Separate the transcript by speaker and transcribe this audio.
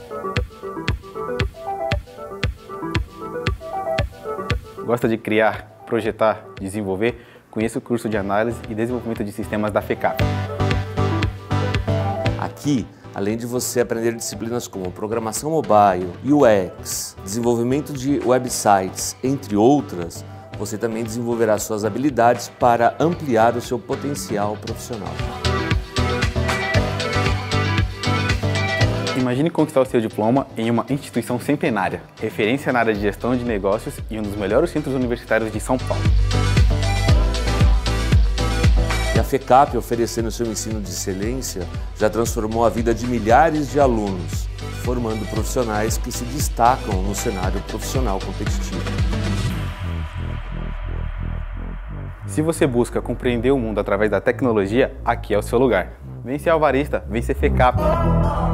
Speaker 1: Gosta de criar, projetar, desenvolver? Conheça o curso de Análise e Desenvolvimento de Sistemas da FECAP.
Speaker 2: Aqui, além de você aprender disciplinas como programação mobile, UX, desenvolvimento de websites, entre outras, você também desenvolverá suas habilidades para ampliar o seu potencial profissional.
Speaker 1: Imagine conquistar o seu diploma em uma instituição centenária, referência na área de gestão de negócios e um dos melhores centros universitários de São Paulo.
Speaker 2: E a FECAP, oferecendo seu ensino de excelência, já transformou a vida de milhares de alunos, formando profissionais que se destacam no cenário profissional competitivo.
Speaker 1: Se você busca compreender o mundo através da tecnologia, aqui é o seu lugar. Vem ser alvarista, vem ser FECAP.